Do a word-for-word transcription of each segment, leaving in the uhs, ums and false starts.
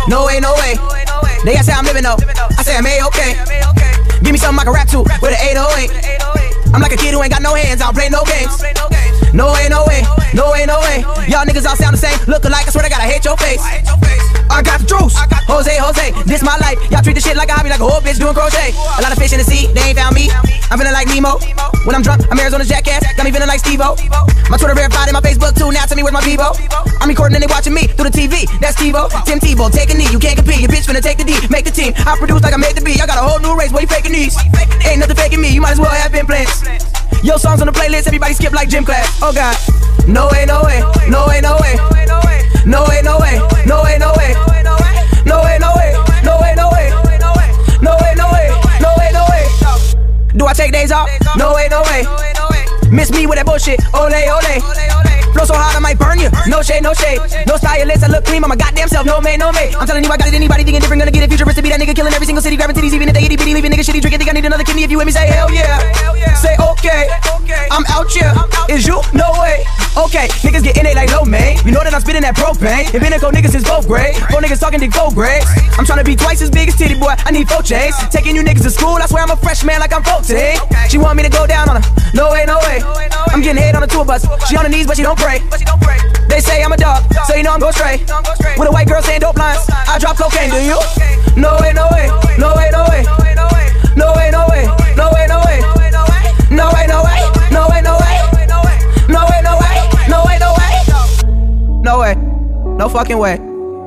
no way, no way. They say I'm living though, I say I'm A-okay. Give me something I can rap to with an eight oh eight. I'm like a kid who ain't got no hands, I don't play no games. No way, no way, no way, no way. Y'all niggas all sound the same, look alike, I swear to God, I hate your face. I got the juice, Jose, Jose, this my life. Y'all treat this shit like a hobby, like a whole bitch doing crochet. A lot of fish in the sea, they ain't found me. I'm feeling like Nemo. When I'm drunk, I'm Arizona's jackass, got me feeling like Steve-O. My Twitter verified and my Facebook too, now tell me where's my Bebo. I'm recording and they watching me through the T V, that's Steve-O. Tim Tebow, take a knee, you can't compete. Your bitch finna take the D, make the team. I produce like I made the beat, I got a whole new race, boy, you faking these. Ain't nothing faking me, you might as well have been plans. Yo, songs on the playlist, everybody skip like gym class. Oh God, no way, no way, no way, no way. No way, no way, no way, no way. No way, no way, no way, no way. No way, no way, no way, no way. Do I take days off? No way, no way. Miss me with that bullshit, ole, ole. Flow so hard I might burn you, no shade, no shade. No stylist, I look clean, I'm my goddamn self, no mate, no mate. I'm telling you I got it, anybody thinking different, gonna get it. Futurist to be that nigga killing every single city, grabbing titties, even if they itty bitty, leaving nigga shitty, drinking, think I need another kidney. If you with me, say hell yeah. Say okay, I'm out here. Is you? No way. Okay, niggas get in it like low, man. You know that I'm spitting that propane. Invinico niggas is both grade. Four niggas talking dick four grades. I'm trying to be twice as big as titty boy, I need four chains. Taking you niggas to school, I swear I'm a freshman like I'm fourteen. She want me to go down on her, no way, no way. I'm getting head on the tour bus, she on her knees but she don't pray. They say I'm a dog, so you know I'm go straight. With a white girl saying dope lines, I drop cocaine, do you? No way, no way, no way, no way. No way, no way, no way, no way. No way, no way, no way, no way. No way, no way, no way, no way. No way, no fucking way.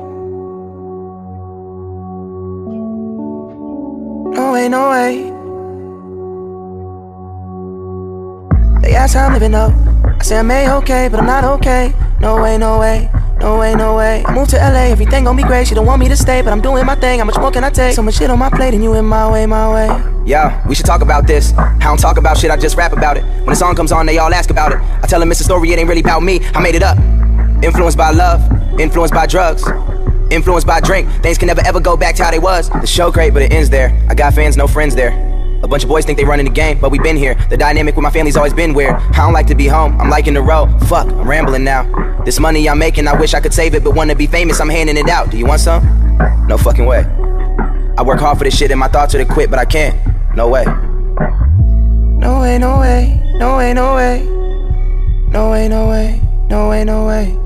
No way, no way. They ask how I'm living though, I say I'm A-okay, but I'm not okay. No way, no way, no way, no way. I moved to L A, everything gon' be great. She don't want me to stay, but I'm doing my thing. How much more can I take? So much shit on my plate and you in my way, my way. Yeah, we should talk about this. I don't talk about shit, I just rap about it. When the song comes on, they all ask about it. I tell them it's a story, it ain't really about me. I made it up. Influenced by love, influenced by drugs, influenced by drink. Things can never ever go back to how they was. The show great, but it ends there. I got fans, no friends there. A bunch of boys think they running the game, but we been here. The dynamic with my family's always been weird. I don't like to be home, I'm liking the road. Fuck, I'm rambling now. This money I'm making, I wish I could save it, but wanna be famous, I'm handing it out. Do you want some? No fucking way. I work hard for this shit and my thoughts are to quit, but I can't. No way. No way, no way, no way, no way. No way, no way, no way, no way.